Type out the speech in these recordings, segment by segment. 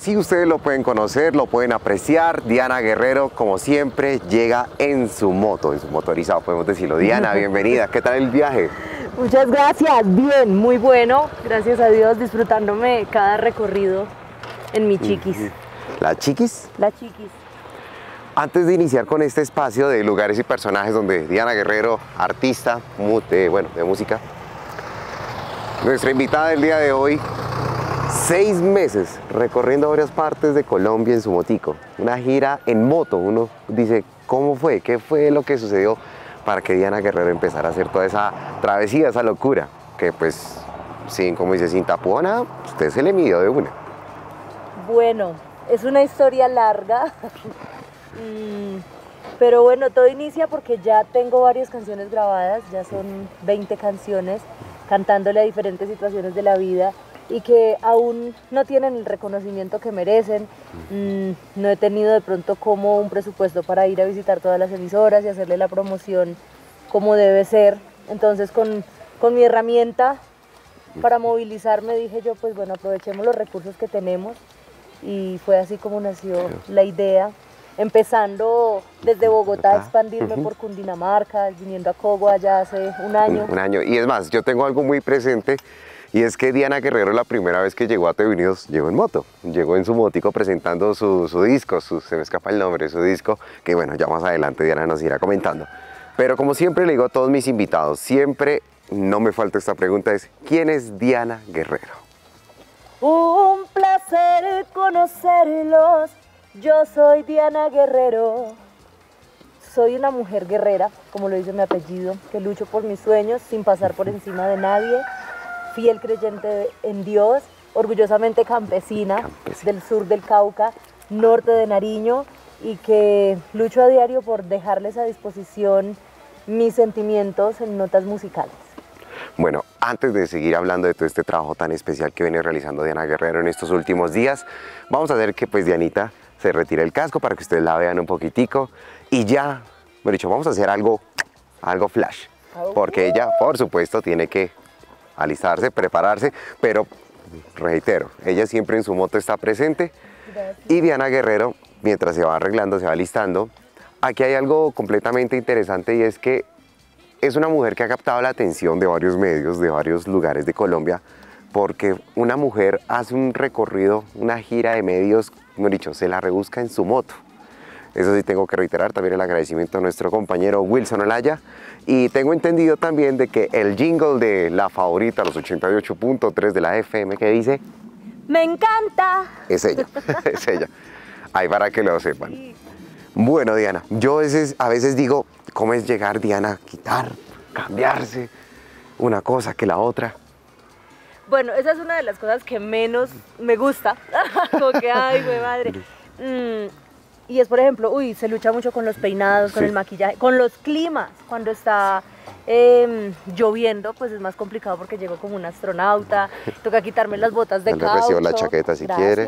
sí ustedes lo pueden conocer, lo pueden apreciar. Diana Guerrero, como siempre, llega en su moto, en su motorizado, podemos decirlo. Diana, bienvenida. ¿Qué tal el viaje? Muchas gracias, bien, muy bueno, gracias a Dios, disfrutándome cada recorrido en mi chiquis. ¿La chiquis? La chiquis. Antes de iniciar con este espacio de lugares y personajes donde Diana Guerrero, artista de música, nuestra invitada del día de hoy, 6 meses recorriendo varias partes de Colombia en su motico, una gira en moto. Uno dice, ¿cómo fue? ¿Qué fue lo que sucedió para que Diana Guerrero empezara a hacer toda esa travesía, esa locura? Que pues, como dice, sin tapona, usted se le midió de una. Bueno, es una historia larga, pero bueno, todo inicia porque ya tengo varias canciones grabadas, ya son 20 canciones, cantándole a diferentes situaciones de la vida y que aún no tienen el reconocimiento que merecen. No he tenido de pronto como un presupuesto para ir a visitar todas las emisoras y hacerle la promoción como debe ser. Entonces con mi herramienta para movilizarme dije yo, pues bueno, aprovechemos los recursos que tenemos, y fue así como nació la idea, empezando desde Bogotá a expandirme por Cundinamarca, viniendo a Cogua ya hace un año. Un año, y es más, yo tengo algo muy presente, y es que Diana Guerrero la primera vez que llegó a TV Unidos llegó en moto, llegó en su motico presentando su disco, se me escapa el nombre, su disco, que bueno, ya más adelante Diana nos irá comentando. Pero como siempre le digo a todos mis invitados, siempre no me falta esta pregunta, es ¿quién es Diana Guerrero? Un placer conocerlos, yo soy Diana Guerrero. Soy una mujer guerrera, como lo dice mi apellido, que lucho por mis sueños sin pasar por encima de nadie, fiel creyente en Dios, orgullosamente campesina del sur del Cauca, norte de Nariño, y que lucho a diario por dejarles a disposición mis sentimientos en notas musicales. Bueno, antes de seguir hablando de todo este trabajo tan especial que viene realizando Diana Guerrero en estos últimos días, vamos a hacer que pues Dianita se retire el casco para que ustedes la vean un poquitico y ya, bueno dicho, vamos a hacer algo flash, porque ella, por supuesto, tiene que alistarse, prepararse, pero reitero, ella siempre en su moto está presente. Gracias. Y Diana Guerrero, mientras se va arreglando, se va alistando, aquí hay algo completamente interesante, y es que es una mujer que ha captado la atención de varios medios, de varios lugares de Colombia, porque una mujer hace un recorrido, una gira de medios, mejor dicho, se la rebusca en su moto. Eso sí tengo que reiterar también el agradecimiento a nuestro compañero Wilson Olaya, y tengo entendido también de que el jingle de La Favorita, los 88.3 de la FM, que dice ¡me encanta! Es ella, es ella. Ahí para que lo sepan. Sí. Bueno, Diana, yo a veces digo, ¿cómo es llegar, Diana, a quitar, cambiarse una cosa que la otra? Bueno, esa es una de las cosas que menos me gusta, como que, ay, güey, madre. Y es, por ejemplo, se lucha mucho con los peinados, con el maquillaje, con los climas. Cuando está lloviendo, pues es más complicado porque llego como un astronauta, toca quitarme las botas de caucho. Le recibo la chaqueta si quiere.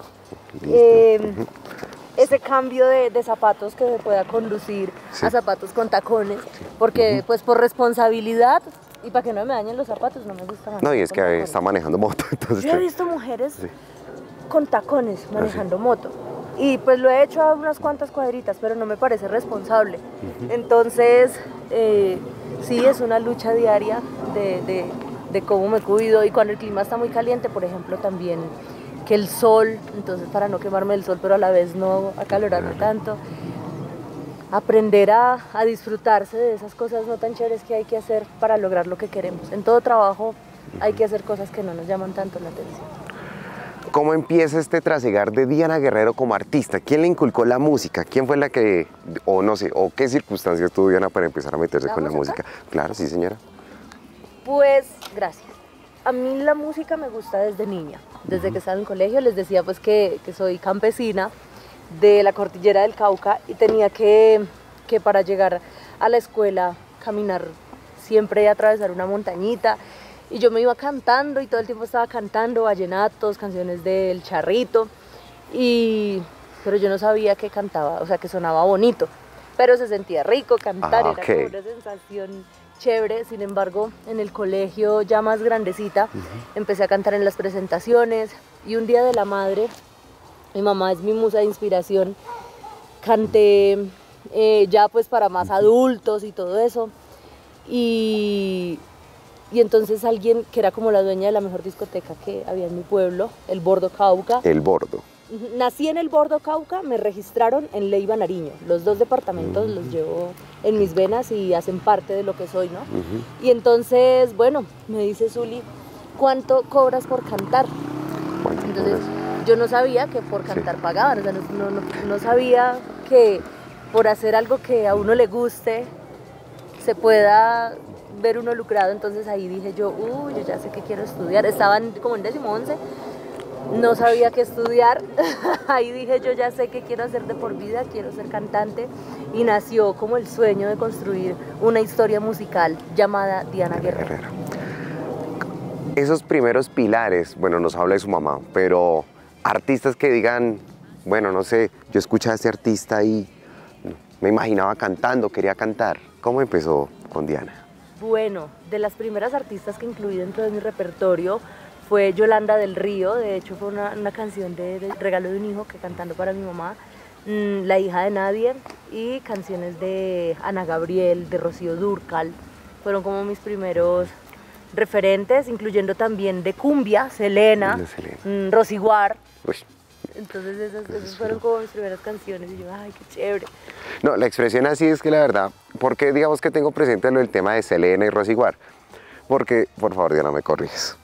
Ese cambio de zapatos que se pueda conducir a zapatos con tacones, porque pues por responsabilidad y para que no me dañen los zapatos no me gusta manejar. No, y es que tacones. Está manejando moto, entonces... Yo he visto mujeres con tacones manejando moto, y pues lo he hecho a unas cuantas cuadritas, pero no me parece responsable. Entonces, sí, es una lucha diaria de cómo me cuido, y cuando el clima está muy caliente, por ejemplo, también que el sol, entonces para no quemarme del sol, pero a la vez no acalorarme tanto, aprender a disfrutarse de esas cosas no tan chéveres que hay que hacer para lograr lo que queremos. En todo trabajo hay que hacer cosas que no nos llaman tanto la atención. ¿Cómo empieza este trasegar de Diana Guerrero como artista? ¿Quién le inculcó la música? ¿Quién fue la que, o no sé, o qué circunstancias tuvo Diana para empezar a meterse con la música? Claro, sí, señora. Pues, gracias. A mí la música me gusta desde niña. Desde que estaba en el colegio les decía pues que soy campesina de la cordillera del Cauca, y tenía que para llegar a la escuela caminar siempre, atravesar una montañita, y yo me iba cantando y todo el tiempo estaba cantando vallenatos, canciones del Charrito, pero yo no sabía que cantaba, o sea, que sonaba bonito, pero se sentía rico cantar, era como una sensación chévere. Sin embargo, en el colegio ya más grandecita, empecé a cantar en las presentaciones, y un día de la madre Mi mamá es mi musa de inspiración. Canté ya pues para más adultos y todo eso. Y entonces alguien que era como la dueña de la mejor discoteca que había en mi pueblo, el Bordo Cauca. El Bordo. Nací en el Bordo Cauca, me registraron en Leiva, Nariño. Los dos departamentos los llevo en mis venas y hacen parte de lo que soy, ¿no? Y entonces, bueno, me dice Zuli, ¿cuánto cobras por cantar? Entonces, yo no sabía que por cantar pagaban, o sea, no sabía que por hacer algo que a uno le guste se pueda ver uno lucrado. Entonces ahí dije yo, yo ya sé que quiero estudiar. Estaban como en 11º, no sabía qué estudiar. Ahí dije yo ya sé qué quiero hacer de por vida, quiero ser cantante. Y nació como el sueño de construir una historia musical llamada Diana Guerrero. Esos primeros pilares, bueno, nos habla de su mamá, pero artistas que digan, bueno, no sé, yo escuché a ese artista y me imaginaba cantando, quería cantar. ¿Cómo empezó con Diana? Bueno, de las primeras artistas que incluí dentro de mi repertorio fue Yolanda del Río. De hecho fue una canción de Regalo de un Hijo que cantando para mi mamá, La Hija de Nadie, y canciones de Ana Gabriel, de Rocío Dúrcal, fueron como mis primeros referentes, incluyendo también de cumbia, Selena, Rosy Guar. Entonces esas fueron como mis primeras canciones y yo, ay, qué chévere. No, la expresión así es que la verdad, porque digamos que tengo presente el tema de Selena y Rosy Guar, porque, por favor Diana, me corriges.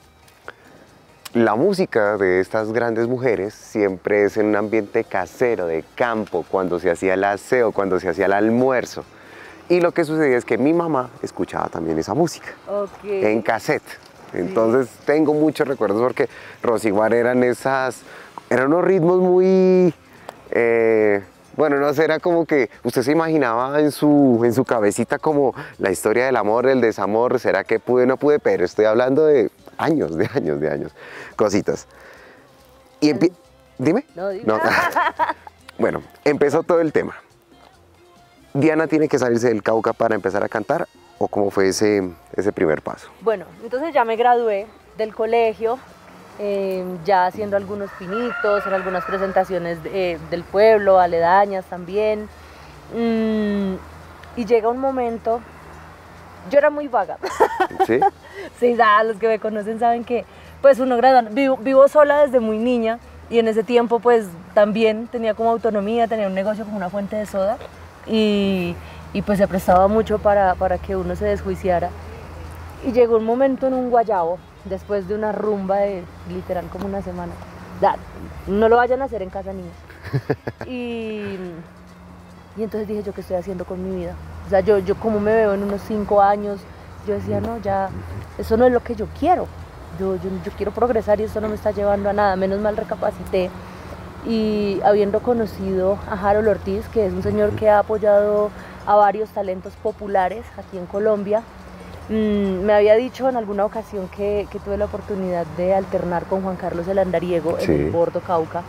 La música de estas grandes mujeres siempre es en un ambiente casero, de campo, cuando se hacía el aseo, cuando se hacía el almuerzo. Y lo que sucedía es que mi mamá escuchaba también esa música, en cassette. Entonces tengo muchos recuerdos porque Rosy Guar eran unos ritmos muy, bueno, no sé, era como que usted se imaginaba en su cabecita como la historia del amor, el desamor, será que pude o no pude, pero estoy hablando de años, cositas. Y dime. No, dime. No. Bueno, empezó todo el tema. ¿Diana tiene que salirse del Cauca para empezar a cantar o cómo fue ese primer paso? Bueno, entonces ya me gradué del colegio, ya haciendo algunos pinitos, en algunas presentaciones del pueblo, aledañas también. Y llega un momento, yo era muy vaga. ¿Sí? Sí, los que me conocen saben que pues uno vivo sola desde muy niña y en ese tiempo pues también tenía como autonomía, tenía un negocio como una fuente de soda y pues se prestaba mucho para que uno se desjuiciara. Y llegó un momento en un guayabo, después de una rumba de literal como una semana. No lo vayan a hacer en casa, niños. Y entonces dije yo, ¿qué estoy haciendo con mi vida? O sea, yo como me veo en unos 5 años, yo decía, no, ya, eso no es lo que yo quiero. Yo quiero progresar y esto no me está llevando a nada. Menos mal recapacité. Y habiendo conocido a Harold Ortiz, que es un señor que ha apoyado a varios talentos populares aquí en Colombia, me había dicho en alguna ocasión que tuve la oportunidad de alternar con Juan Carlos el Andariego en el Bordo Cauca.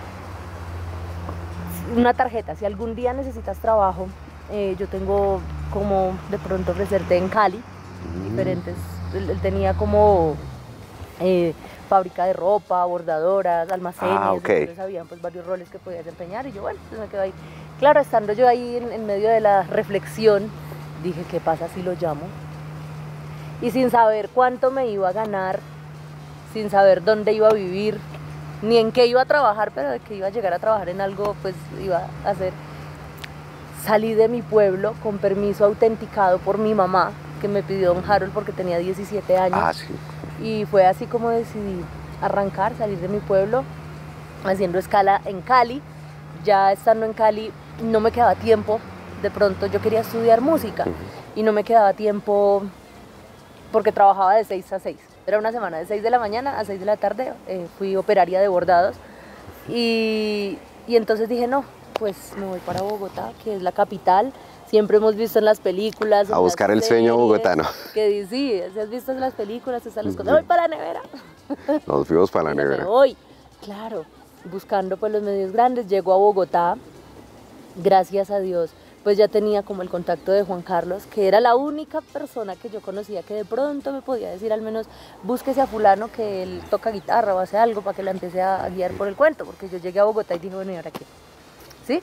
Una tarjeta, si algún día necesitas trabajo, yo tengo como de pronto ofrecerte en Cali, diferentes, él tenía como fábrica de ropa, bordadoras, almacenes, entonces habían pues varios roles que podía desempeñar y yo bueno, pues me quedo ahí. Claro, estando yo ahí en medio de la reflexión, dije, ¿qué pasa si lo llamo? Y sin saber cuánto me iba a ganar, sin saber dónde iba a vivir, ni en qué iba a trabajar, pero de que iba a llegar a trabajar en algo, pues iba a hacer. Salí de mi pueblo con permiso autenticado por mi mamá, que me pidió don Harold porque tenía 17 años. Sí. Y fue así como decidí arrancar, salir de mi pueblo, haciendo escala en Cali. Ya estando en Cali no me quedaba tiempo, de pronto yo quería estudiar música y no me quedaba tiempo porque trabajaba de 6 a 6. Era una semana de 6 de la mañana a 6 de la tarde, fui operaria de bordados y entonces dije no, pues me voy para Bogotá, que es la capital. Siempre hemos visto en las películas. A buscar el sueño bogotano. Que sí, si has visto en las películas, están los cosas. Voy para la nevera. Nos fuimos para la nevera. Voy, claro, buscando pues los medios grandes. Llego a Bogotá, gracias a Dios, pues ya tenía como el contacto de Juan Carlos, que era la única persona que yo conocía que de pronto me podía decir al menos búsquese a fulano que él toca guitarra o hace algo para que la empiece a guiar por el cuento, porque yo llegué a Bogotá y dije, bueno, ¿y ahora qué? ¿Sí?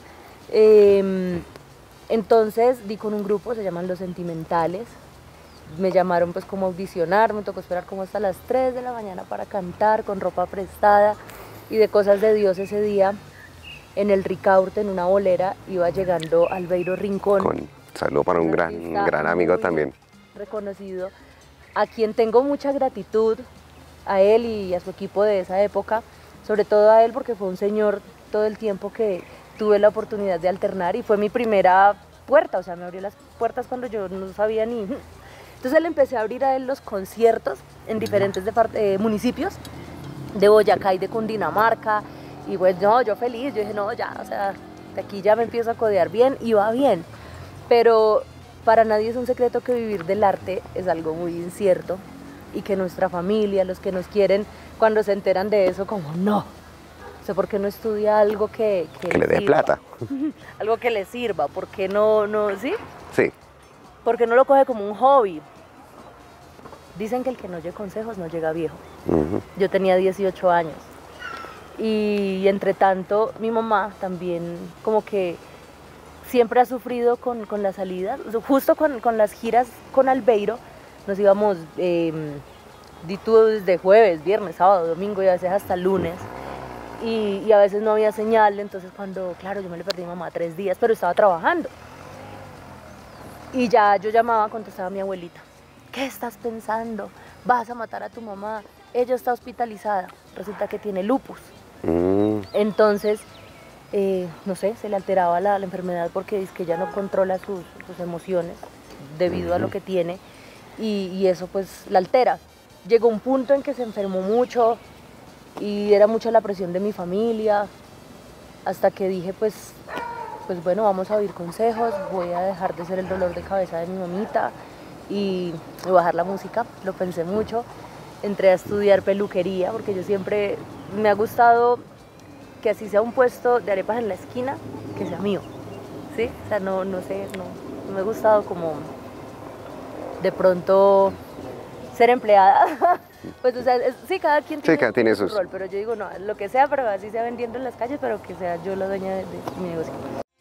Entonces di con un grupo, se llaman Los Sentimentales, me llamaron pues como a audicionar, me tocó esperar como hasta las 3 de la mañana para cantar con ropa prestada y de cosas de Dios ese día. En el Ricaurte, en una bolera, iba llegando Albeiro Rincón. Saludo para un gran amigo también. Reconocido, a quien tengo mucha gratitud, a él y a su equipo de esa época, sobre todo a él porque fue un señor todo el tiempo que tuve la oportunidad de alternar y fue mi primera puerta, o sea, me abrió las puertas cuando yo no sabía ni... Entonces le empecé a abrir a él los conciertos en diferentes municipios de Boyacá y de Cundinamarca. Y pues no, yo feliz, yo dije, no, ya, o sea, de aquí ya me empiezo a codear bien y va bien. Pero para nadie es un secreto que vivir del arte es algo muy incierto y que nuestra familia, los que nos quieren, cuando se enteran de eso, como no. O sea, ¿por qué no estudia algo que le dé plata? Algo que le sirva, ¿por qué no, sí? Sí. ¿Por qué no lo coge como un hobby? Dicen que el que no oye consejos no llega viejo. Yo tenía 18 años. Y entre tanto, mi mamá también como que siempre ha sufrido con la salida, justo con las giras con Albeiro, nos íbamos desde jueves, viernes, sábado, domingo y a veces hasta lunes, y a veces no había señal, entonces cuando, claro, yo me le perdí a mi mamá 3 días, pero estaba trabajando, y ya yo llamaba, contestaba mi abuelita, ¿qué estás pensando? ¿Vas a matar a tu mamá? Ella está hospitalizada, resulta que tiene lupus. Entonces, no sé, se le alteraba la enfermedad porque es que ella no controla sus emociones debido a lo que tiene y eso pues la altera. Llegó un punto en que se enfermó mucho y era mucha la presión de mi familia hasta que dije pues bueno, vamos a oír consejos, voy a dejar de ser el dolor de cabeza de mi mamita y bajar la música, lo pensé mucho. Entré a estudiar peluquería porque yo siempre me ha gustado que así sea un puesto de arepas en la esquina, que sea mío, ¿sí? O sea, no sé, no me ha gustado como de pronto ser empleada. Pues, o sea, sí, cada quien tiene su rol, pero yo digo, no, lo que sea, pero así sea vendiendo en las calles, pero que sea yo la dueña de mi negocio.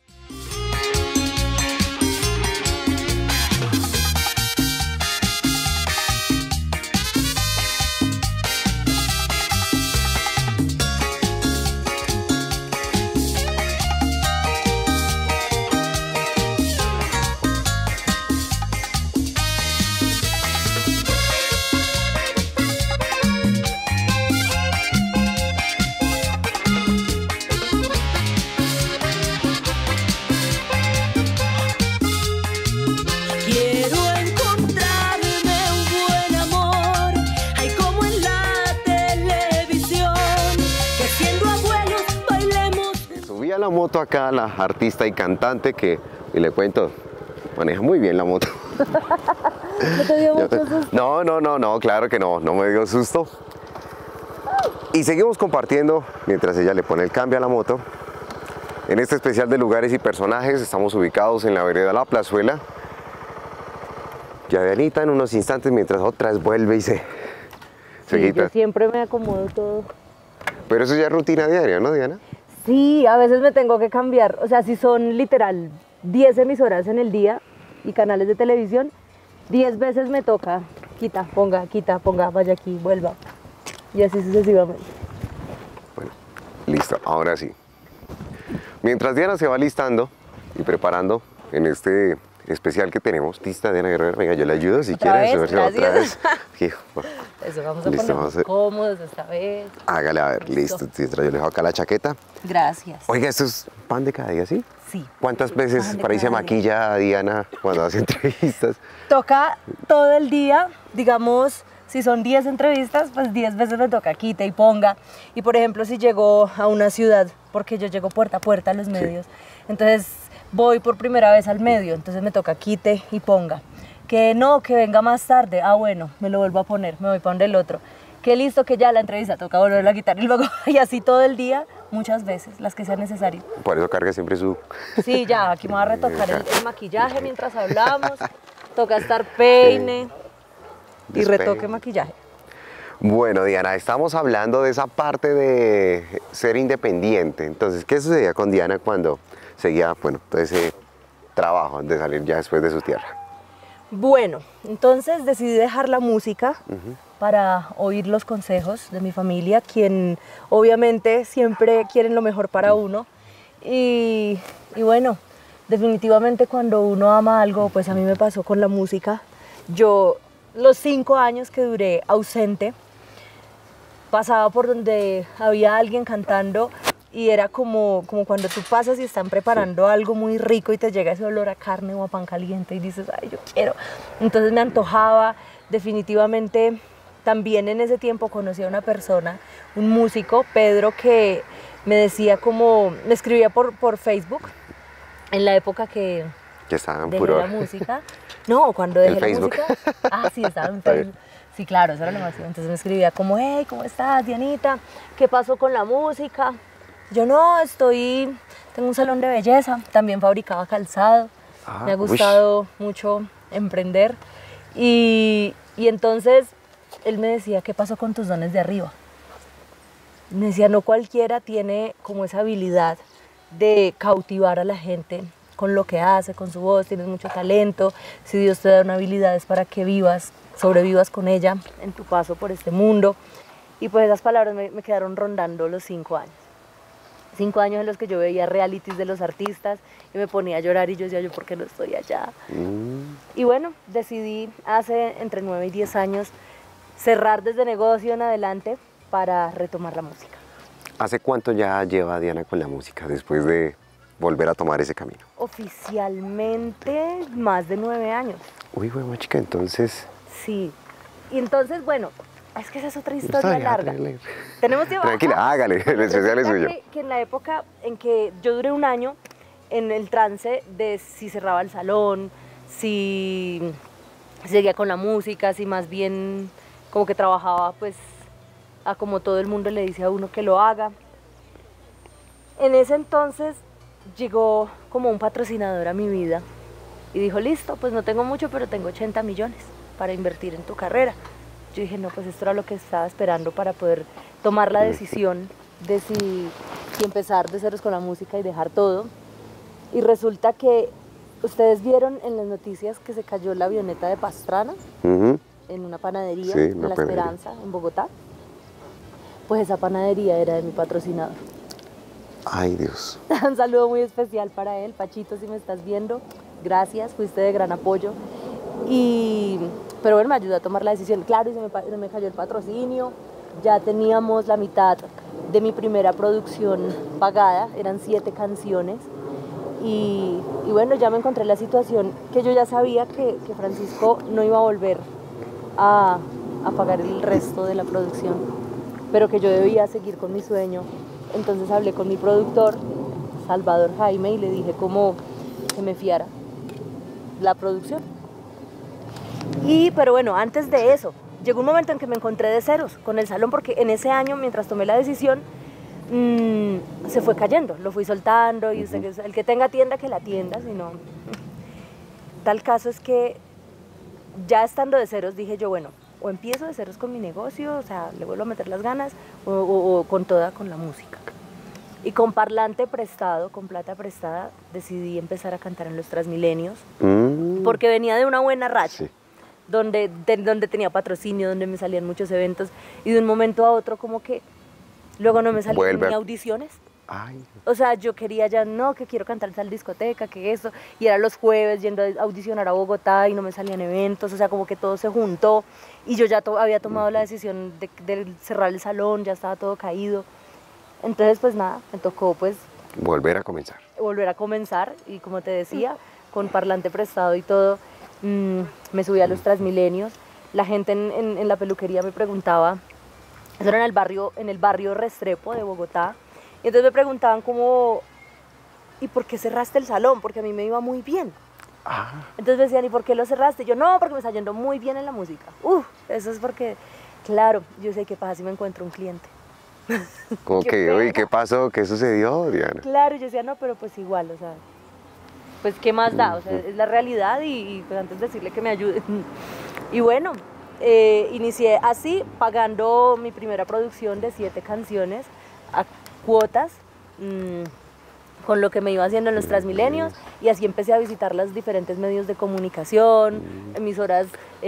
La moto acá, la artista y cantante que, y le cuento, maneja muy bien la moto. ¿No te dio mucho susto? No, claro que no me dio susto. Y seguimos compartiendo mientras ella le pone el cambio a la moto. En este especial de lugares y personajes estamos ubicados en la vereda La Plazuela. Ya Dianita en unos instantes mientras otra vez vuelve y se quita. Yo siempre me acomodo todo. Pero eso ya es rutina diaria, ¿no, Diana? Sí, a veces me tengo que cambiar, o sea, si son literal 10 emisoras en el día y canales de televisión, 10 veces me toca, quita, ponga, vaya aquí, vuelva, y así sucesivamente. Bueno, listo, ahora sí. Mientras Diana se va listando y preparando en este especial que tenemos, lista Diana Guerrero, venga, yo le ayudo si quieres. Otra vez. Aquí, Eso, vamos a ponernos cómodos esta vez. Hágale, a ver, listo. Yo le dejo acá la chaqueta. Gracias. Oiga, ¿esto es pan de cada día, sí? Sí. ¿Cuántas veces para ahí se maquilla Diana cuando hace entrevistas? Toca todo el día, digamos, si son 10 entrevistas, pues 10 veces me toca quite y ponga. Y por ejemplo, si llego a una ciudad, porque yo llego puerta a puerta a los medios, entonces voy por primera vez al medio, entonces me toca quite y ponga. Que no, que venga más tarde, bueno, me lo vuelvo a poner, me voy para donde el otro. Que listo, que ya la entrevista toca volverlo a quitar y luego, y así todo el día, muchas veces, las que sean necesarias. Por eso carga siempre su... Sí, ya, aquí me voy a retocar el maquillaje mientras hablamos. Toca estar peine y retoque maquillaje. Bueno, Diana, estamos hablando de esa parte de ser independiente. Entonces, ¿qué sucedía con Diana cuando seguía, bueno, todo ese trabajo de salir ya después de su tierra? Bueno, entonces decidí dejar la música para oír los consejos de mi familia, quien obviamente siempre quieren lo mejor para uno. Y bueno, definitivamente cuando uno ama algo, pues a mí me pasó con la música. Yo, los 5 años que duré ausente, pasaba por donde había alguien cantando y era como cuando tú pasas y están preparando algo muy rico y te llega ese olor a carne o a pan caliente y dices, ay, yo quiero. Entonces me antojaba. Definitivamente también en ese tiempo conocí a una persona, un músico, Pedro, que me decía me escribía por Facebook en la época que estaba en dejé furor. la música. No, cuando dejé ¿El la Facebook? música. Ah, sí, estaba en Facebook. Sí, claro, eso era lo máximo. Entonces me escribía como, hey, ¿cómo estás, Dianita? ¿Qué pasó con la música? Yo no, tengo un salón de belleza, también fabricaba calzado. Me ha gustado mucho emprender. Y entonces él me decía, ¿qué pasó con tus dones de arriba? Me decía, no cualquiera tiene como esa habilidad de cautivar a la gente con lo que hace, con su voz, tienes mucho talento. Si Dios te da una habilidad es para que sobrevivas con ella en tu paso por este mundo. Y pues esas palabras me quedaron rondando los 5 años. 5 años en los que yo veía realities de los artistas y me ponía a llorar y yo decía, ¿yo por qué no estoy allá? Y bueno, decidí hace entre 9 y 10 años cerrar desde negocio en adelante para retomar la música. ¿Hace cuánto ya lleva Diana con la música después de volver a tomar ese camino? Oficialmente más de 9 años. Uy, bueno, chica, entonces... Sí. Y entonces, bueno, es que esa es otra historia larga. Tenemos que... Tranquila, hágale, el especial es suyo. Que en la época en que yo duré un año en el trance de si cerraba el salón, si seguía con la música, si más bien como que trabajaba pues a como todo el mundo le dice a uno que lo haga. En ese entonces llegó como un patrocinador a mi vida y dijo, listo, pues no tengo mucho, pero tengo 80 millones para invertir en tu carrera. Yo dije, no, pues esto era lo que estaba esperando para poder tomar la decisión de si empezar de ceros con la música y dejar todo. Y resulta que ustedes vieron en las noticias que se cayó la avioneta de Pastrana en una panadería, sí, en La Esperanza, en Bogotá. Pues esa panadería era de mi patrocinador. Ay, Dios. Un saludo muy especial para él, Pachito, si me estás viendo. Gracias, fuiste de gran apoyo. Pero bueno, me ayudó a tomar la decisión. Claro, y se me cayó el patrocinio. Ya teníamos la mitad de mi primera producción pagada, eran 7 canciones. Y bueno, ya me encontré en la situación que yo ya sabía que Francisco no iba a volver a pagar el resto de la producción, pero que yo debía seguir con mi sueño. Entonces hablé con mi productor, Salvador Jaime, y le dije como que me fiara la producción. Pero bueno, antes de eso, llegó un momento en que me encontré de ceros con el salón, porque en ese año, mientras tomé la decisión, se fue cayendo, lo fui soltando, y el que tenga tienda, que la tienda, si no... Tal caso es que ya estando de ceros dije yo, bueno, o empiezo de ceros con mi negocio, o sea, le vuelvo a meter las ganas, o con la música. Y con parlante prestado, con plata prestada, decidí empezar a cantar en los Transmilenios, porque venía de una buena racha, sí, donde tenía patrocinio, donde me salían muchos eventos, y de un momento a otro como que luego no me salían ni audiciones. Ay. O sea, yo quería ya, no, que quiero cantar en tal discoteca, que eso, y era los jueves yendo a audicionar a Bogotá y no me salían eventos, o sea, como que todo se juntó, y yo ya había tomado la decisión de cerrar el salón, ya estaba todo caído. Entonces, pues nada, me tocó pues... Volver a comenzar, y como te decía, con parlante prestado y todo, me subí a los Transmilenios. La gente en la peluquería me preguntaba, eso era en el barrio Restrepo de Bogotá, y entonces me preguntaban como, ¿y por qué cerraste el salón? Porque a mí me iba muy bien. Entonces me decían, ¿y por qué lo cerraste? Yo, no, porque me está yendo muy bien en la música. Eso es porque, claro, yo sé qué pasa si me encuentro un cliente. Como Qué que, uy, pena. ¿qué pasó? ¿Qué sucedió, Diana? Claro, yo decía, no, pero pues igual, o sea, pues qué más da, o sea, es la realidad y, pues antes decirle que me ayude. Y bueno, inicié así, pagando mi primera producción de 7 canciones a cuotas, con lo que me iba haciendo en los Transmilenios, y así empecé a visitar los diferentes medios de comunicación, emisoras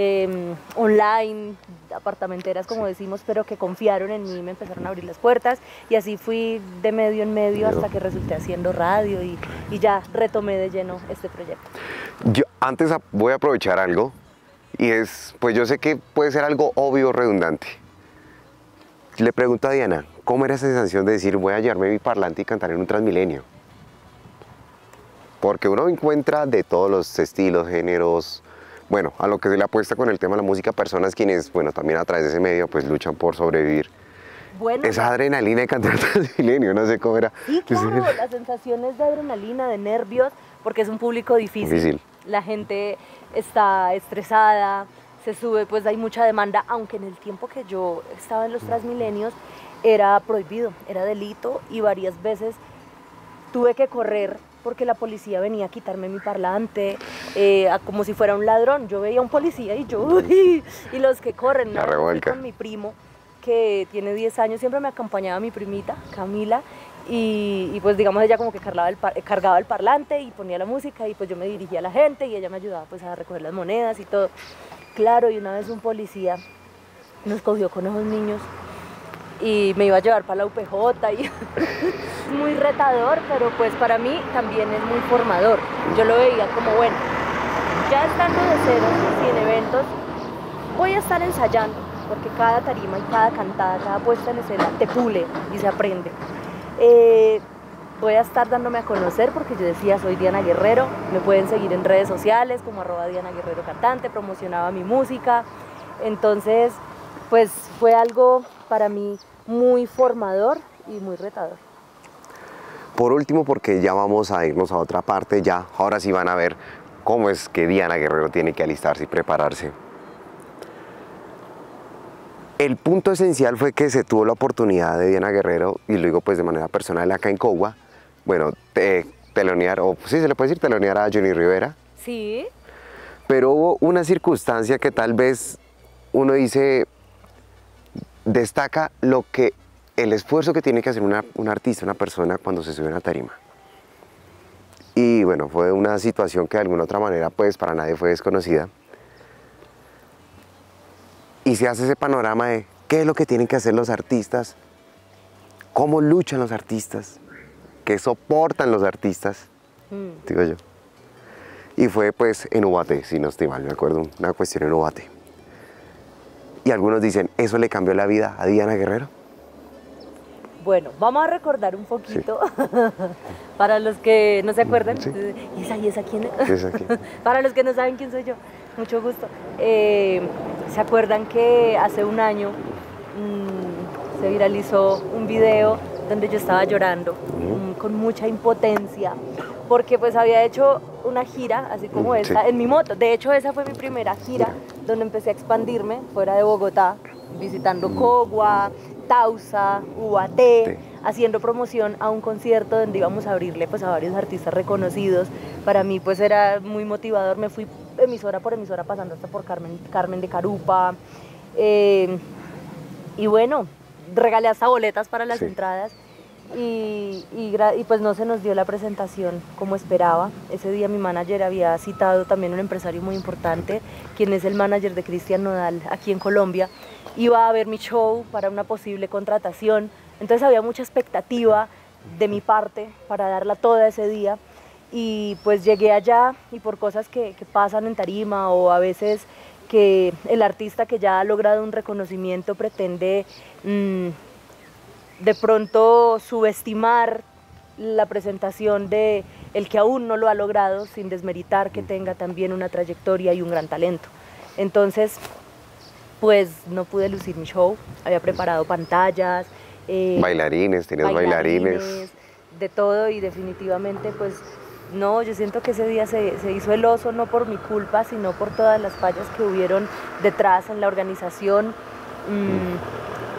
online, apartamenteras como decimos, pero que confiaron en mí y me empezaron a abrir las puertas, y así fui de medio en medio hasta que resulté haciendo radio y ya retomé de lleno este proyecto. Yo antes voy a aprovechar algo y es, pues yo sé que puede ser algo obvio o redundante. Le pregunto a Diana, ¿cómo era esa sensación de decir voy a llevarme mi parlante y cantar en un Transmilenio? Porque uno encuentra de todos los estilos, géneros, bueno, a lo que se le apuesta con el tema de la música, personas quienes, bueno, también a través de ese medio pues luchan por sobrevivir. Bueno, Esa adrenalina de cantar en Transmilenio, no sé cómo era. sí, claro, las sensaciones de adrenalina, de nervios, porque es un público difícil. Difícil. La gente está estresada, se sube, pues hay mucha demanda, aunque en el tiempo que yo estaba en los Transmilenios era prohibido, era delito, y varias veces tuve que correr porque la policía venía a quitarme mi parlante, como si fuera un ladrón. Yo veía a un policía y yo, uy, y los que corren. La Una vez fui revuelca. con mi primo, que tiene 10 años, siempre me acompañaba mi primita, Camila, y pues digamos ella como que cargaba el parlante y ponía la música, y pues yo me dirigía a la gente y ella me ayudaba pues a recoger las monedas y todo. Claro, y una vez un policía nos cogió con esos niños y me iba a llevar para la UPJ y muy retador, pero pues para mí también es muy formador. Yo lo veía como, bueno, ya estando de cero, sin eventos, voy a estar ensayando, porque cada tarima y cada cantada, cada puesta en escena te pule y se aprende. Voy a estar dándome a conocer porque yo decía, soy Diana Guerrero, me pueden seguir en redes sociales como @DianaGuerreroCantante, promocionaba mi música. Entonces, pues fue algo para mí muy formador y muy retador. Por último, porque ya vamos a irnos a otra parte, ya ahora sí van a ver cómo es que Diana Guerrero tiene que alistarse y prepararse. El punto esencial fue que se tuvo la oportunidad de Diana Guerrero, y lo digo pues de manera personal acá en Cogua, bueno, telonear, o sí se le puede decir telonear a Johnny Rivera, Sí. pero hubo una circunstancia que tal vez uno dice, destaca el esfuerzo que tiene que hacer un artista, una persona cuando se sube a una tarima. Y bueno, fue una situación que de alguna otra manera pues para nadie fue desconocida. Y se hace ese panorama de qué es lo que tienen que hacer los artistas, cómo luchan los artistas, qué soportan los artistas, digo yo. Y fue pues en Ubaté, si no estoy mal, me acuerdo, una cuestión en Ubaté. Y algunos dicen, ¿eso le cambió la vida a Diana Guerrero? Bueno, vamos a recordar un poquito, para los que no se acuerdan. Sí. ¿Y esa quién es? ¿Qué es aquí? Para los que no saben quién soy yo, mucho gusto. ¿Se acuerdan que hace un año se viralizó un video donde yo estaba llorando con mucha impotencia? Porque pues había hecho una gira, así como esta, en mi moto. De hecho, esa fue mi primera gira, donde empecé a expandirme fuera de Bogotá, visitando Cogua, Tausa, Ubaté, haciendo promoción a un concierto donde íbamos a abrirle pues a varios artistas reconocidos. Para mí pues era muy motivador. Me fui emisora por emisora, pasando hasta por Carmen de Carupa, y bueno, regalé hasta boletas para las entradas. Y pues no se nos dio la presentación como esperaba. Ese día mi manager había citado también un empresario muy importante, quien es el manager de Cristian Nodal aquí en Colombia. Iba a ver mi show para una posible contratación, entonces había mucha expectativa de mi parte para darla toda ese día. Y pues llegué allá, y por cosas que pasan en tarima, o a veces que el artista que ya ha logrado un reconocimiento pretende de pronto subestimar la presentación de el que aún no lo ha logrado, sin desmeritar que tenga también una trayectoria y un gran talento. Entonces, pues no pude lucir mi show. Había preparado pantallas, Bailarines, tenías bailarines. de todo, y definitivamente pues no, yo siento que ese día se hizo el oso, no por mi culpa, sino por todas las fallas que hubieron detrás en la organización.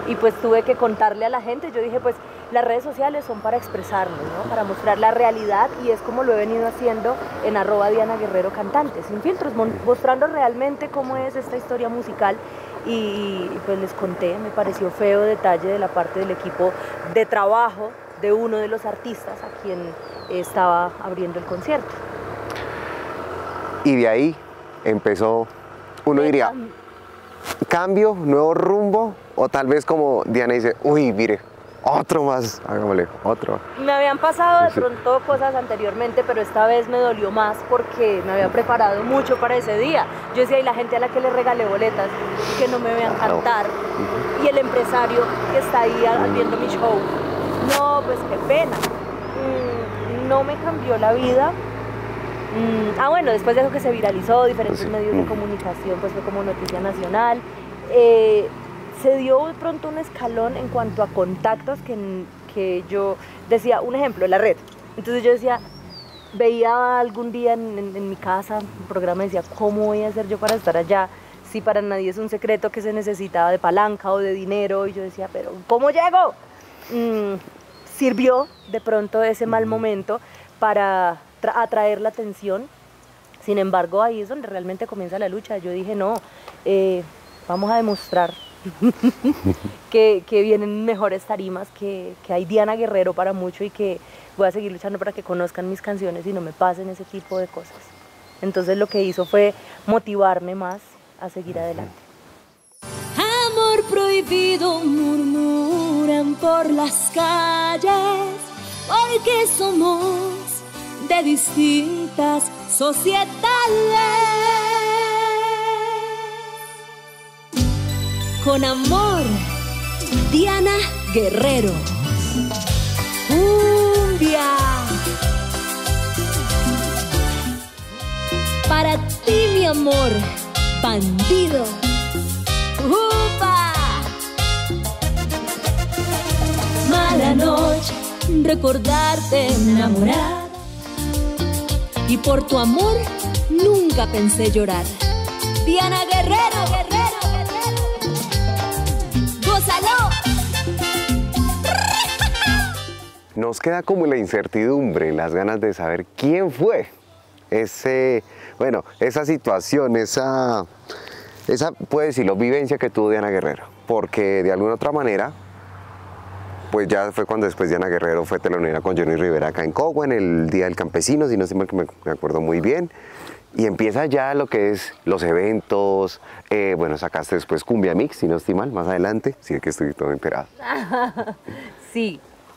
y pues tuve que contarle a la gente. Yo dije, pues las redes sociales son para expresarnos, ¿no? Para mostrar la realidad, y es como lo he venido haciendo en @DianaGuerreroCantante, sin filtros, mostrando realmente cómo es esta historia musical. Y pues les conté, me pareció feo detalle de la parte del equipo de trabajo de uno de los artistas a quien estaba abriendo el concierto. Y de ahí empezó, uno diría, cambio, nuevo rumbo, o tal vez como Diana dice, uy, mire, otro más, hagámosle, otro. Me habían pasado de pronto cosas anteriormente, pero esta vez me dolió más porque me había preparado mucho para ese día. Yo decía, y la gente a la que le regalé boletas, que no me vean cantar, y el empresario que está ahí viendo mi show, no, pues qué pena. No me cambió la vida. Bueno, después de eso que se viralizó, diferentes medios de comunicación, pues fue como noticia nacional. Se dio de pronto un escalón en cuanto a contactos que yo decía, un ejemplo, la red. Entonces yo decía, veía algún día en mi casa un programa y decía, ¿cómo voy a hacer yo para estar allá? Si para nadie es un secreto que se necesitaba de palanca o de dinero. Y yo decía, pero ¿cómo llego? Sirvió de pronto ese mal momento para atraer la atención. Sin embargo, ahí es donde realmente comienza la lucha. Yo dije, no, vamos a demostrar que vienen mejores tarimas, que hay Diana Guerrero para mucho, y que voy a seguir luchando para que conozcan mis canciones y no me pasen ese tipo de cosas. Entonces lo que hizo fue motivarme más a seguir adelante. Amor prohibido murmuran por las calles, porque somos de distintas sociedades. Con amor, Diana Guerrero. Cumbia. Para ti, mi amor, bandido. ¡Upa! Mala noche, recordarte enamorada, y por tu amor nunca pensé llorar. Diana Guerrero, Guerrero, Guerrero. ¡Gózalo! Nos queda como la incertidumbre, las ganas de saber quién fue esa situación, esa puede decirlo, vivencia que tuvo Diana Guerrero, porque de alguna otra manera, pues ya fue cuando después Diana Guerrero fue telonera con Johnny Rivera acá en Cogua, en el Día del Campesino, si no sé, me acuerdo muy bien, y empieza ya lo que es los eventos, sacaste después Cumbia Mix, si no estoy mal, más adelante, sí es que estoy todo enterado. Sí,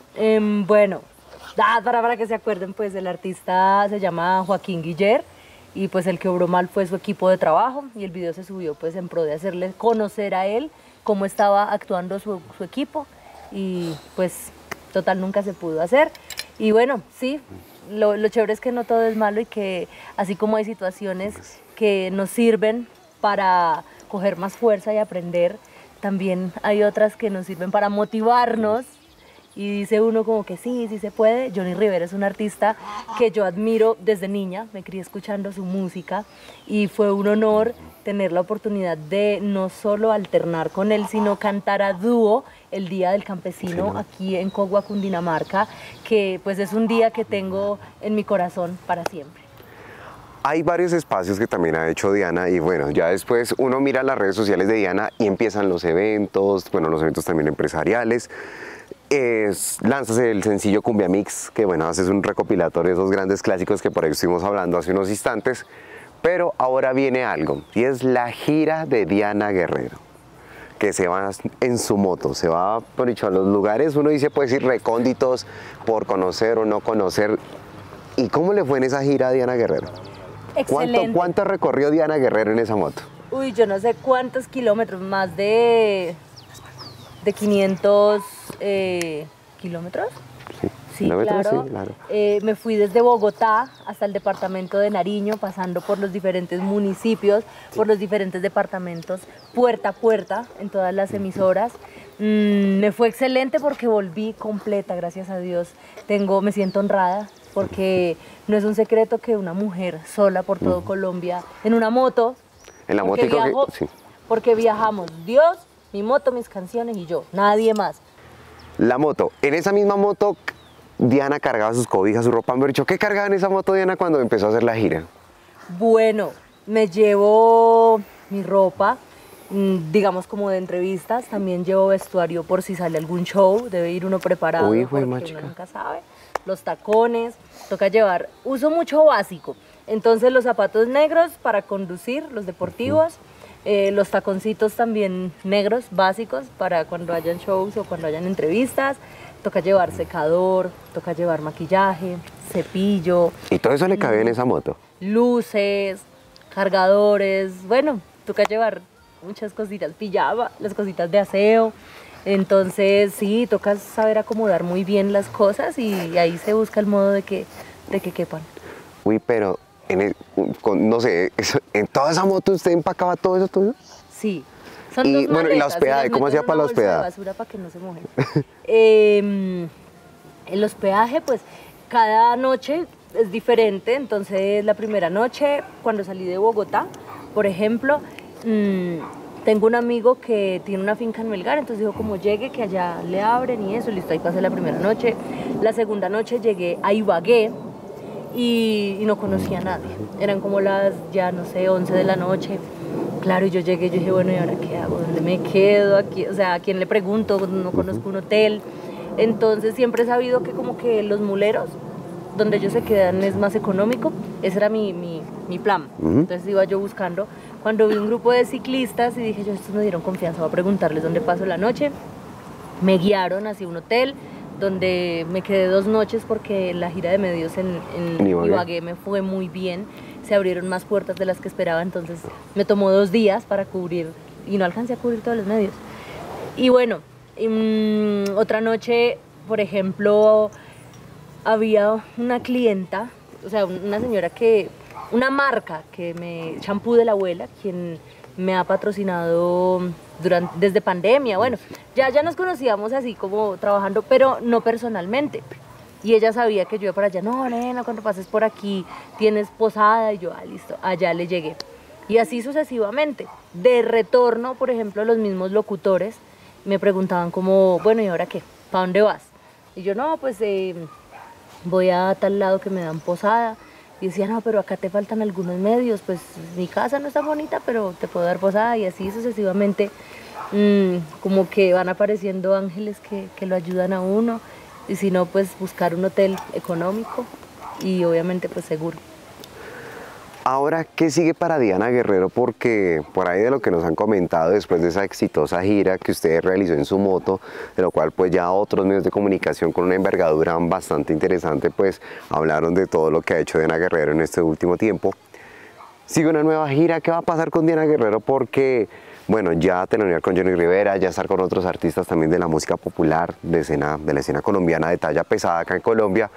para que se acuerden, pues el artista se llama Joaquín Guiller, y pues el que obró mal fue su equipo de trabajo, y el video se subió pues en pro de hacerle conocer a él cómo estaba actuando su equipo, y pues total nunca se pudo hacer. Y bueno, sí, lo chévere es que no todo es malo, y que así como hay situaciones que nos sirven para coger más fuerza y aprender, también hay otras que nos sirven para motivarnos. Y dice uno como que sí se puede. Johnny Rivera es un artista que yo admiro desde niña, me crié escuchando su música, y fue un honor tener la oportunidad de no solo alternar con él, sino cantar a dúo el Día del Campesino aquí en Cogua, Cundinamarca, que pues es un día que tengo en mi corazón para siempre. Hay varios espacios que también ha hecho Diana, y bueno, ya después uno mira las redes sociales de Diana y empiezan los eventos, los eventos también empresariales. Lanzas el sencillo Cumbia Mix, que haces un recopilatorio de esos grandes clásicos que por ahí estuvimos hablando hace unos instantes, pero ahora viene algo, y es la gira de Diana Guerrero, que se va en su moto, se va por dicho a los lugares, uno dice, puede decir recónditos, por conocer o no conocer. ¿Y cómo le fue en esa gira a Diana Guerrero? Excelente. ¿Cuánto recorrió Diana Guerrero en esa moto? Uy, yo no sé cuántos kilómetros, más de 500 kilómetros. Sí, claro. Me fui desde Bogotá hasta el departamento de Nariño, pasando por los diferentes municipios, por los diferentes departamentos, puerta a puerta, en todas las emisoras. Me fue excelente porque volví completa, gracias a Dios. Me siento honrada, porque no es un secreto que una mujer sola por todo Colombia, en una moto, en la moto, porque viajamos Dios mi moto, mis canciones y yo, nadie más. La moto. En esa misma moto, Diana cargaba sus cobijas, su ropa. Me dicho, ¿qué cargaba en esa moto, Diana, cuando empezó a hacer la gira? Bueno, me llevo mi ropa, digamos como de entrevistas, también llevo vestuario por si sale algún show, debe ir uno preparado. Uy, porque machica. uno nunca sabe. Los tacones, toca llevar, uso mucho básico, entonces los zapatos negros para conducir, los deportivos, los taconcitos también negros, básicos, para cuando hayan shows o cuando hayan entrevistas. Toca llevar secador, toca llevar maquillaje, cepillo. Y todo eso le cabía en esa moto. Luces, cargadores, bueno, toca llevar muchas cositas, pijama, las cositas de aseo. Entonces sí, toca saber acomodar muy bien las cosas y ahí se busca el modo de que quepan. Uy, pero, no sé, en toda esa moto usted empacaba todo eso tuyo. Sí. Son Y, dos bueno, ¿y la maletas, hospedaje? las ¿Cómo meto hacía en para una la bolsa de hospedaje? basura para que no se mojen. El hospedaje, pues, cada noche es diferente. Entonces, la primera noche, cuando salí de Bogotá, por ejemplo, tengo un amigo que tiene una finca en Melgar, entonces dijo, como llegue, que allá le abren y eso, listo, ahí pasé la primera noche. La segunda noche llegué a Ibagué y no conocía a nadie. Eran como las, ya no sé, 11 de la noche. Claro, y yo llegué y yo dije, bueno, ¿y ahora qué hago? ¿Dónde me quedo? Aquí, o sea, ¿a quién le pregunto? No conozco un hotel. Entonces siempre he sabido que como que los muleros, donde ellos se quedan, es más económico. Ese era mi plan. Entonces iba yo buscando. Cuando vi un grupo de ciclistas y dije, yo, estos me dieron confianza, voy a preguntarles dónde paso la noche. Me guiaron hacia un hotel donde me quedé 2 noches porque la gira de medios en Ibagué me fue muy bien. Se abrieron más puertas de las que esperaba, entonces me tomó 2 días para cubrir y no alcancé a cubrir todos los medios. Y bueno, otra noche, por ejemplo, había una clienta, o sea, una señora una marca Champú de la Abuela, quien me ha patrocinado desde pandemia. Bueno, ya nos conocíamos así como trabajando, pero no personalmente. Y ella sabía que yo iba para allá. No, nena, cuando pases por aquí tienes posada. Y yo, listo, allá le llegué. Y así sucesivamente. De retorno, por ejemplo, los mismos locutores me preguntaban como, bueno, ¿y ahora qué? ¿Para dónde vas? Y yo, no, pues voy a tal lado que me dan posada. Y decía, no, pero acá te faltan algunos medios. Pues mi casa no está bonita, pero te puedo dar posada. Y así sucesivamente, como que van apareciendo ángeles que lo ayudan a uno. Y si no, pues buscar un hotel económico y obviamente pues seguro. Ahora, ¿qué sigue para Diana Guerrero? Porque por ahí de lo que nos han comentado después de esa exitosa gira que usted realizó en su moto, de lo cual pues ya otros medios de comunicación con una envergadura bastante interesante pues hablaron de todo lo que ha hecho Diana Guerrero en este último tiempo. Sigue una nueva gira. ¿Qué va a pasar con Diana Guerrero? Porque, bueno, ya telonear con Johnny Rivera, ya estar con otros artistas también de la música popular, de la escena colombiana de talla pesada acá en Colombia,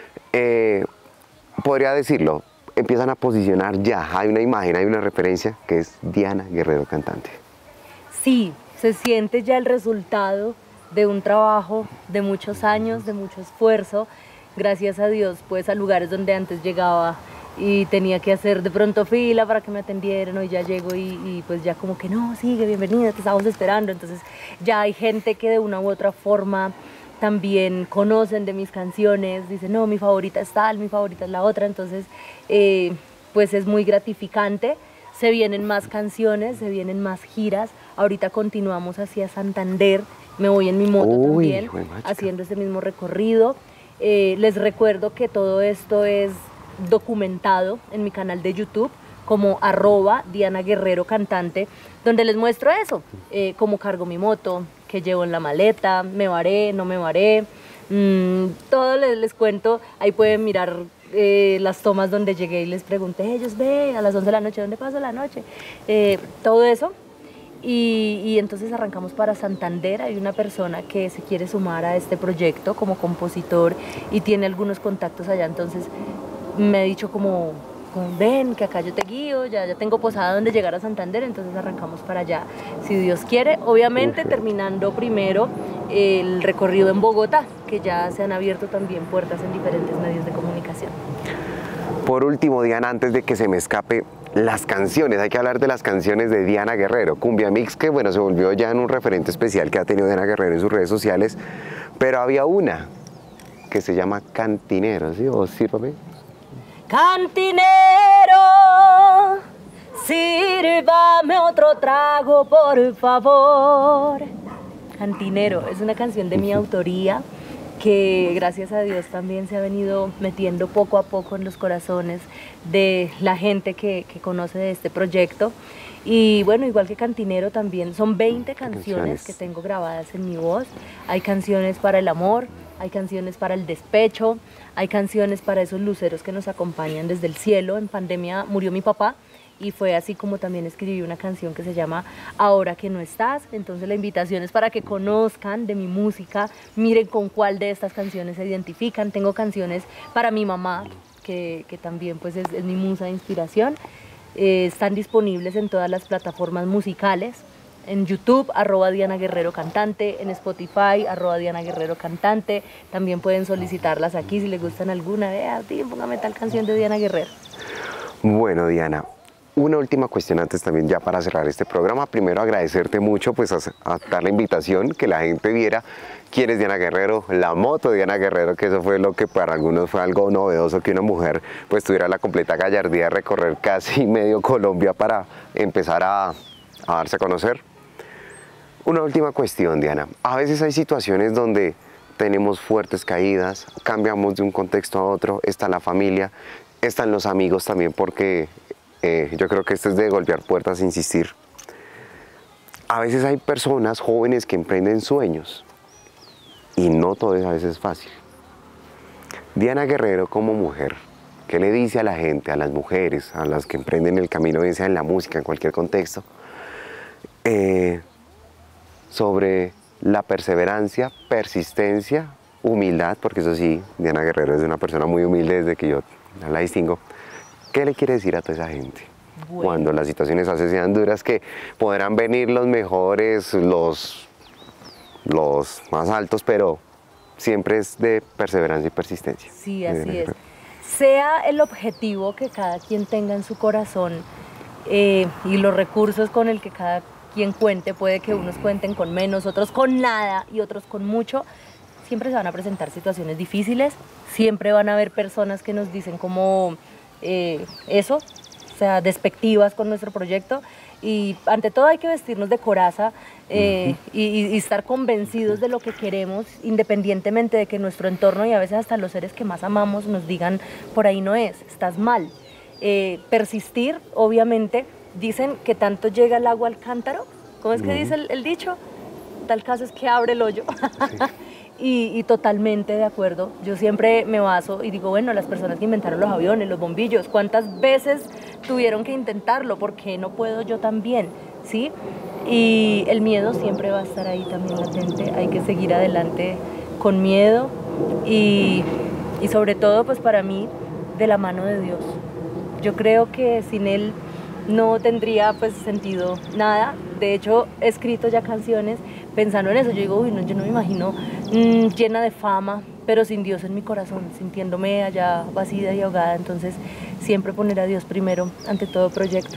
podría decirlo, empiezan a posicionar ya, hay una imagen, hay una referencia que es Diana Guerrero cantante. Sí, se siente ya el resultado de un trabajo de muchos años, de mucho esfuerzo, gracias a Dios, pues a lugares donde antes llegaba y tenía que hacer de pronto fila para que me atendieran, hoy ya llego y pues ya como que no, sigue, bienvenida, te estamos esperando. Entonces ya hay gente que de una u otra forma también conocen de mis canciones, dicen, no, mi favorita es tal, mi favorita es la otra. Entonces pues es muy gratificante. Se vienen más canciones, se vienen más giras. Ahorita continuamos hacia Santander, me voy en mi moto también, haciendo este mismo recorrido. Les recuerdo que todo esto es documentado en mi canal de YouTube como @Diana Guerrero Cantante, donde les muestro eso, cómo cargo mi moto, qué llevo en la maleta, me varé, no me varé, todo les cuento. Ahí pueden mirar las tomas donde llegué y les pregunté, ellos ve a las 11 de la noche, ¿dónde paso la noche? Todo eso. Y entonces arrancamos para Santander. Hay una persona que se quiere sumar a este proyecto como compositor y tiene algunos contactos allá, entonces me ha dicho como ven, que acá yo te guío, ya tengo posada donde llegar a Santander, entonces arrancamos para allá, si Dios quiere, obviamente terminando primero el recorrido en Bogotá, que ya se han abierto también puertas en diferentes medios de comunicación. Por último, Diana, antes de que se me escape, las canciones, hay que hablar de las canciones de Diana Guerrero. Cumbia Mix, que bueno, se volvió ya en un referente especial que ha tenido Diana Guerrero en sus redes sociales, pero había una que se llama Cantinero, ¿sí? ¿O sírvame? Cantinero, sírvame otro trago, por favor. Cantinero, es una canción de mi autoría que gracias a Dios también se ha venido metiendo poco a poco en los corazones de la gente que conoce de este proyecto. Y bueno, igual que Cantinero también, son 20 canciones que tengo grabadas en mi voz. Hay canciones para el amor, hay canciones para el despecho, hay canciones para esos luceros que nos acompañan desde el cielo. En pandemia murió mi papá y fue así como también escribí una canción que se llama Ahora que no estás. Entonces la invitación es para que conozcan de mi música, miren con cuál de estas canciones se identifican. Tengo canciones para mi mamá, que también pues es mi musa de inspiración. Están disponibles en todas las plataformas musicales. En YouTube, @Diana Guerrero Cantante, en Spotify, @Diana Guerrero Cantante. También pueden solicitarlas aquí si les gustan alguna. Vea, póngame tal canción de Diana Guerrero. Bueno, Diana, una última cuestión antes también ya para cerrar este programa. Primero agradecerte mucho pues a dar la invitación, que la gente viera quién es Diana Guerrero, la moto de Diana Guerrero, que eso fue lo que para algunos fue algo novedoso, que una mujer pues tuviera la completa gallardía de recorrer casi medio Colombia para empezar a darse a conocer. Una última cuestión, Diana. A veces hay situaciones donde tenemos fuertes caídas, cambiamos de un contexto a otro, está la familia, están los amigos también, porque yo creo que esto es de golpear puertas e insistir. A veces hay personas jóvenes que emprenden sueños y no todo es a veces fácil. Diana Guerrero como mujer, ¿qué le dice a la gente, a las mujeres, a las que emprenden el camino, bien sea en la música, en cualquier contexto, sobre la perseverancia, persistencia, humildad? Porque eso sí, Diana Guerrero es una persona muy humilde desde que yo la distingo. ¿Qué le quiere decir a toda esa gente? Bueno, cuando las situaciones así sean duras, que podrán venir los mejores, los más altos, pero siempre es de perseverancia y persistencia. Sí, así es. Sea el objetivo que cada quien tenga en su corazón y los recursos con el que cada quien cuente, puede que unos cuenten con menos, otros con nada y otros con mucho. Siempre se van a presentar situaciones difíciles, siempre van a haber personas que nos dicen como eso, o sea, despectivas con nuestro proyecto, y ante todo hay que vestirnos de coraza y estar convencidos de lo que queremos, independientemente de que nuestro entorno y a veces hasta los seres que más amamos nos digan por ahí no es, estás mal. Persistir, obviamente, dicen que tanto llega el agua al cántaro, ¿cómo es que dice el dicho? Tal caso es que abre el hoyo. Sí. Y totalmente de acuerdo. Yo siempre me baso y digo, bueno, las personas que inventaron los aviones, los bombillos, ¿cuántas veces tuvieron que intentarlo? ¿Por qué no puedo yo también? ¿Sí? Y el miedo siempre va a estar ahí también latente. Hay que seguir adelante con miedo y sobre todo, pues para mí, de la mano de Dios. Yo creo que sin Él no tendría pues sentido nada. De hecho, he escrito ya canciones pensando en eso. Yo digo, uy, no, yo no me imagino llena de fama, pero sin Dios en mi corazón, sintiéndome allá vacía y ahogada. Entonces, siempre poner a Dios primero ante todo proyecto.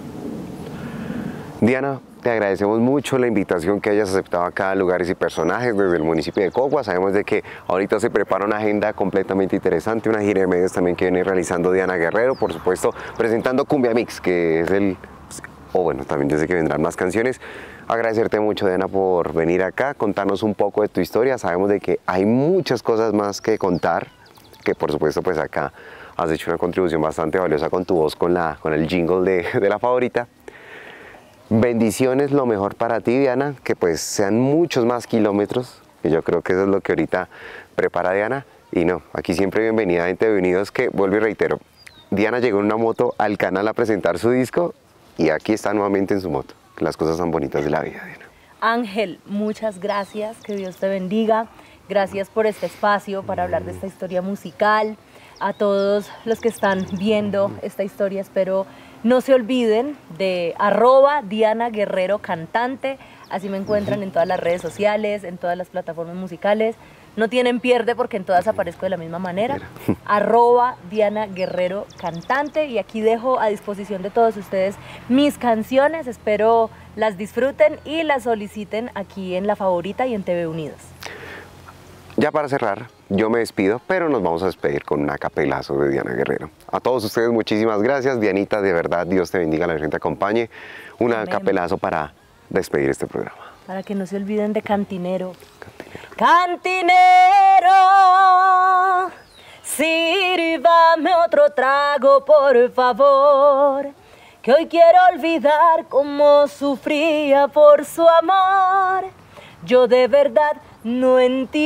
Diana, te agradecemos mucho la invitación que hayas aceptado acá a Lugares y Personajes desde el municipio de Cogua. Sabemos de que ahorita se prepara una agenda completamente interesante, una gira de medios también que viene realizando Diana Guerrero, por supuesto, presentando Cumbia Mix, que es bueno, también yo sé que vendrán más canciones. Agradecerte mucho, Diana, por venir acá, contarnos un poco de tu historia. Sabemos de que hay muchas cosas más que contar, que por supuesto pues acá has hecho una contribución bastante valiosa con tu voz, con el jingle de la favorita. Bendiciones, lo mejor para ti, Diana, que pues sean muchos más kilómetros, que yo creo que eso es lo que ahorita prepara Diana. Y no, aquí siempre bienvenida, gente de Unidos, que vuelvo y reitero, Diana llegó en una moto al canal a presentar su disco y aquí está nuevamente en su moto. Las cosas tan bonitas de la vida, Diana. Ángel, muchas gracias, que Dios te bendiga. Gracias por este espacio para hablar de esta historia musical. A todos los que están viendo esta historia, espero no se olviden de @Diana Guerrero Cantante. Así me encuentran en todas las redes sociales, en todas las plataformas musicales. no tienen pierde porque en todas aparezco de la misma manera. @Diana Guerrero Cantante. Y aquí dejo a disposición de todos ustedes mis canciones. Espero las disfruten y las soliciten aquí en La Favorita y en TV Unidos. Ya para cerrar, yo me despido, pero nos vamos a despedir con un acapelazo de Diana Guerrero. A todos ustedes muchísimas gracias. Dianita, de verdad, Dios te bendiga, la Virgen te acompañe. Un acapelazo para despedir este programa. Para que no se olviden de Cantinero. Cantinero. Cantinero, sírvame otro trago, por favor, que hoy quiero olvidar cómo sufría por su amor. Yo de verdad no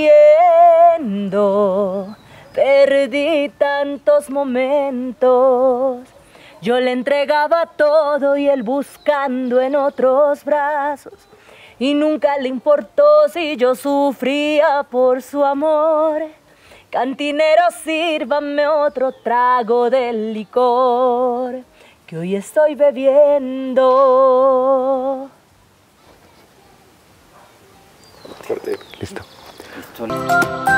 entiendo, perdí tantos momentos. Yo le entregaba todo y él buscando en otros brazos. Y nunca le importó si yo sufría por su amor. Cantinero, sírvame otro trago del licor que hoy estoy bebiendo. Listo. Listo.